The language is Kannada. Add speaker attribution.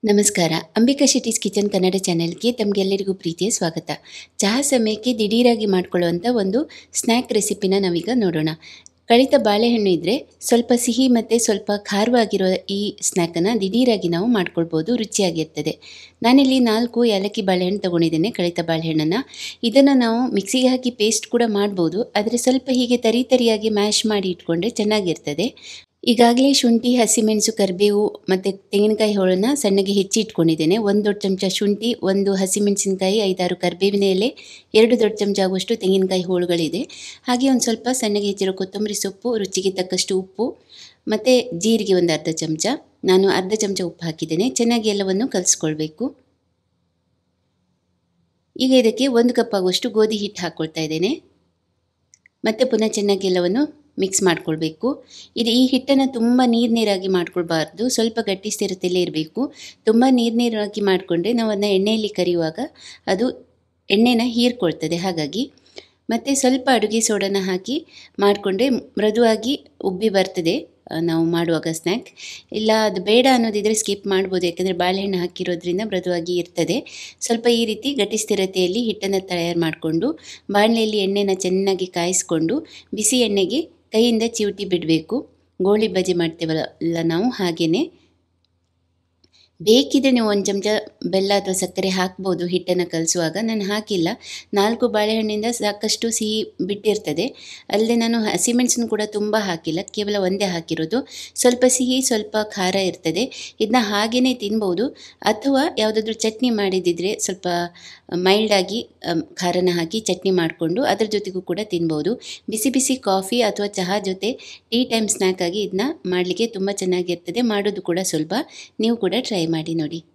Speaker 1: ನಮಸ್ಕಾರ. ಅಂಬಿಕಾ ಶೆಟ್ಟೀಸ್ ಕಿಚನ್ ಕನ್ನಡ ಚಾನೆಲ್ಗೆ ತಮಗೆಲ್ಲರಿಗೂ ಪ್ರೀತಿಯ ಸ್ವಾಗತ. ಚಹಾ ಸಮಯಕ್ಕೆ ದಿಢೀರಾಗಿ ಮಾಡ್ಕೊಳ್ಳುವಂಥ ಒಂದು ಸ್ನ್ಯಾಕ್ ರೆಸಿಪಿನ ನಾವೀಗ ನೋಡೋಣ. ಕಳಿತ ಬಾಳೆಹಣ್ಣು ಇದ್ದರೆ ಸ್ವಲ್ಪ ಸಿಹಿ ಮತ್ತು ಸ್ವಲ್ಪ ಖಾರವಾಗಿರೋ ಈ ಸ್ನ್ಯಾಕನ್ನು ದಿಢೀರಾಗಿ ನಾವು ಮಾಡ್ಕೊಳ್ಬೋದು, ರುಚಿಯಾಗಿರ್ತದೆ. ನಾನಿಲ್ಲಿ 4 ಏಲಕ್ಕಿ ಬಾಳೆಹಣ್ಣು ತೊಗೊಂಡಿದ್ದೇನೆ, ಕಳಿತ ಬಾಳೆಹಣ್ಣನ್ನು. ಇದನ್ನು ನಾವು ಮಿಕ್ಸಿಗೆ ಹಾಕಿ ಪೇಸ್ಟ್ ಕೂಡ ಮಾಡ್ಬೋದು, ಆದರೆ ಸ್ವಲ್ಪ ಹೀಗೆ ತರಿಯಾಗಿ ಮ್ಯಾಶ್ ಮಾಡಿ ಇಟ್ಕೊಂಡ್ರೆ ಚೆನ್ನಾಗಿರ್ತದೆ. ಈಗಾಗಲೇ ಶುಂಠಿ, ಹಸಿಮೆಣಸು, ಕರಿಬೇವು ಮತ್ತು ತೆಂಗಿನಕಾಯಿ ಹೋಳನ್ನು ಸಣ್ಣಗೆ ಹೆಚ್ಚಿ ಇಟ್ಕೊಂಡಿದ್ದೇನೆ. 1 ದೊಡ್ಡ ಚಮಚ ಶುಂಠಿ, 1 ಹಸಿಮೆಣಸಿನಕಾಯಿ, 5-6 ಕರಿಬೇವಿನ ಎಲೆ, 2 ದೊಡ್ಡ ಚಮಚ ಆಗುವಷ್ಟು ತೆಂಗಿನಕಾಯಿ ಹೋಳುಗಳಿದೆ. ಹಾಗೆ ಒಂದು ಸ್ವಲ್ಪ ಸಣ್ಣಗೆ ಹೆಚ್ಚಿರೋ ಕೊತ್ತಂಬರಿ ಸೊಪ್ಪು, ರುಚಿಗೆ ತಕ್ಕಷ್ಟು ಉಪ್ಪು ಮತ್ತು ಜೀರಿಗೆ 1 ಅರ್ಧ ಚಮಚ. ನಾನು ಅರ್ಧ ಚಮಚ ಉಪ್ಪು ಹಾಕಿದ್ದೇನೆ. ಚೆನ್ನಾಗಿ ಎಲ್ಲವನ್ನು ಕಲಿಸ್ಕೊಳ್ಬೇಕು. ಈಗ ಇದಕ್ಕೆ 1 ಕಪ್ ಆಗುವಷ್ಟು ಗೋಧಿ ಹಿಟ್ಟು ಹಾಕ್ಕೊಳ್ತಾ ಇದ್ದೇನೆ. ಮತ್ತು ಪುನಃ ಚೆನ್ನಾಗಿ ಎಲ್ಲವನ್ನು ಮಿಕ್ಸ್ ಮಾಡ್ಕೊಳ್ಬೇಕು. ಈ ಹಿಟ್ಟನ್ನು ತುಂಬ ನೀರಾಗಿ ಮಾಡ್ಕೊಳ್ಬಾರ್ದು, ಸ್ವಲ್ಪ ಗಟ್ಟಿ ಸ್ಥಿರತೆಯಲ್ಲೇ ಇರಬೇಕು. ತುಂಬ ನೀರಾಗಿ ಮಾಡಿಕೊಂಡ್ರೆ ನಾವು ಅದನ್ನ ಎಣ್ಣೆಯಲ್ಲಿ ಕರಿಯುವಾಗ ಅದು ಎಣ್ಣೆನ ಹೀರ್ಕೊಳ್ತದೆ. ಹಾಗಾಗಿ ಮತ್ತು ಸ್ವಲ್ಪ ಅಡುಗೆ ಸೋಡಾನ ಹಾಕಿ ಮಾಡಿಕೊಂಡ್ರೆ ಮೃದುವಾಗಿ ಉಬ್ಬಿ ಬರ್ತದೆ ನಾವು ಮಾಡುವಾಗ ಸ್ನ್ಯಾಕ್. ಇಲ್ಲ ಅದು ಬೇಡ ಅನ್ನೋದಿದ್ದರೆ ಸ್ಕಿಪ್ ಮಾಡ್ಬೋದು, ಯಾಕಂದರೆ ಬಾಳೆಹಣ್ಣು ಹಾಕಿರೋದ್ರಿಂದ ಮೃದುವಾಗಿ ಇರ್ತದೆ. ಸ್ವಲ್ಪ ಈ ರೀತಿ ಗಟ್ಟಿ ಸ್ಥಿರತೆಯಲ್ಲಿ ಹಿಟ್ಟನ್ನು ತಯಾರು ಮಾಡಿಕೊಂಡು ಬಾಣಲೆಯಲ್ಲಿ ಎಣ್ಣೆನ ಚೆನ್ನಾಗಿ ಕಾಯಿಸ್ಕೊಂಡು ಬಿಸಿ ಎಣ್ಣೆಗೆ ಕೈಯಿಂದ ಚಿವುಟಿ ಬಿಡಬೇಕು. ಗೋಳಿ ಬಜೆ ಮಾಡ್ತೇವಲ್ಲ ನಾವು, ಹಾಗೆಯೇ. ಬೇಕಿದ್ರೆ ನೀವು 1 ಚಮಚ ಬೆಲ್ಲ ಅಥವಾ ಸಕ್ಕರೆ ಹಾಕ್ಬೋದು ಹಿಟ್ಟನ್ನು ಕಲಿಸುವಾಗ. ನಾನು ಹಾಕಿಲ್ಲ, 4 ಬಾಳೆಹಣ್ಣಿಂದ ಸಾಕಷ್ಟು ಸಿಹಿ ಬಿಟ್ಟಿರ್ತದೆ. ಅಲ್ಲದೆ ನಾನು ಹಸಿಮೆಣಸನ್ನು ಕೂಡ ತುಂಬ ಹಾಕಿಲ್ಲ, ಕೇವಲ ಒಂದೇ ಹಾಕಿರೋದು. ಸ್ವಲ್ಪ ಸಿಹಿ ಸ್ವಲ್ಪ ಖಾರ ಇರ್ತದೆ. ಇದನ್ನ ಹಾಗೆಯೇ ತಿನ್ಬೋದು, ಅಥವಾ ಯಾವುದಾದ್ರೂ ಚಟ್ನಿ ಮಾಡಿದ್ದಿದ್ರೆ ಸ್ವಲ್ಪ ಮೈಲ್ಡಾಗಿ ಖಾರನ ಹಾಕಿ ಚಟ್ನಿ ಮಾಡಿಕೊಂಡು ಅದರ ಜೊತೆಗೂ ಕೂಡ ತಿನ್ಬೋದು. ಬಿಸಿ ಬಿಸಿ ಕಾಫಿ ಅಥವಾ ಚಹಾ ಜೊತೆ ಟೀ ಟೈಮ್ ಸ್ನ್ಯಾಕ್ ಆಗಿ ಇದನ್ನ ಮಾಡಲಿಕ್ಕೆ ತುಂಬ ಚೆನ್ನಾಗಿರ್ತದೆ. ಮಾಡೋದು ಕೂಡ ಸುಲಭ. ನೀವು ಕೂಡ ಟ್ರೈ ಮಾಡಿ ನೋಡಿ.